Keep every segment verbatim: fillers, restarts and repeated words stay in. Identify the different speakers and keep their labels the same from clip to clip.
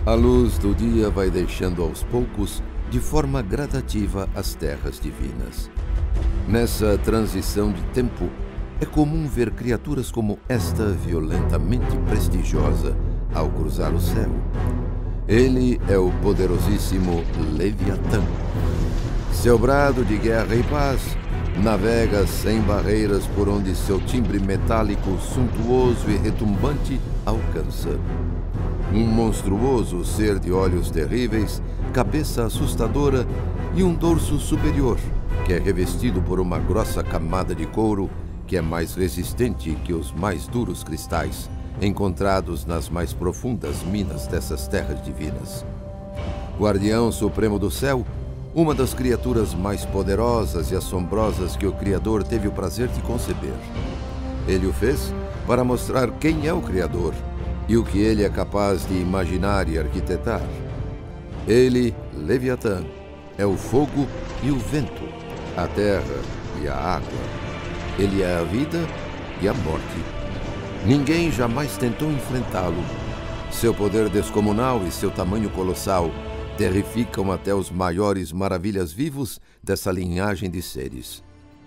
Speaker 1: A luz do dia vai deixando aos poucos, de forma gradativa, as terras divinas. Nessa transição de tempo, é comum ver criaturas como esta violentamente prestigiosa ao cruzar o céu. Ele é o poderosíssimo Leviatã. Seu brado de guerra e paz navega sem barreiras por onde seu timbre metálico, suntuoso e retumbante alcança. Um monstruoso ser de olhos terríveis, cabeça assustadora e um dorso superior, que é revestido por uma grossa camada de couro que é mais resistente que os mais duros cristais encontrados nas mais profundas minas dessas terras divinas. Guardião supremo do céu, uma das criaturas mais poderosas e assombrosas que o Criador teve o prazer de conceber. Ele o fez para mostrar quem é o Criador e o que ele é capaz de imaginar e arquitetar. Ele, Leviatã, é o fogo e o vento, a terra e a água. Ele é a vida e a morte. Ninguém jamais tentou enfrentá-lo. Seu poder descomunal e seu tamanho colossal terrificam até os maiores maravilhas vivos dessa linhagem de seres.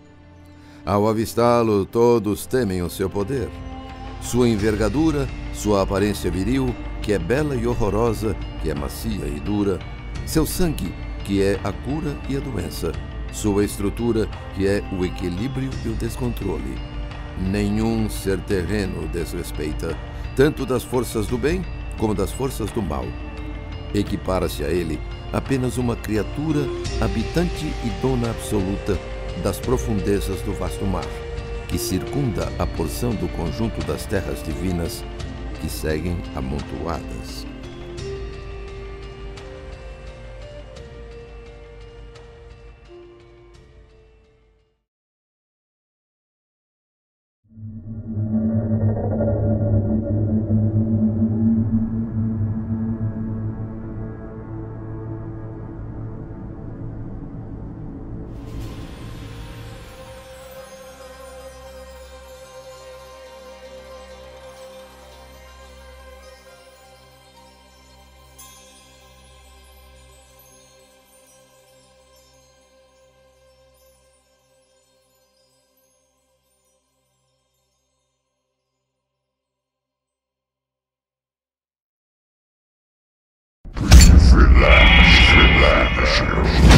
Speaker 1: Ao avistá-lo, todos temem o seu poder. Sua envergadura, sua aparência viril, que é bela e horrorosa, que é macia e dura, seu sangue, que é a cura e a doença, sua estrutura, que é o equilíbrio e o descontrole. Nenhum ser terreno o desrespeita, tanto das forças do bem como das forças do mal. Equipara-se a ele apenas uma criatura habitante e dona absoluta das profundezas do vasto mar, que circunda a porção do conjunto das terras divinas que seguem amontoadas.
Speaker 2: Relax, relax.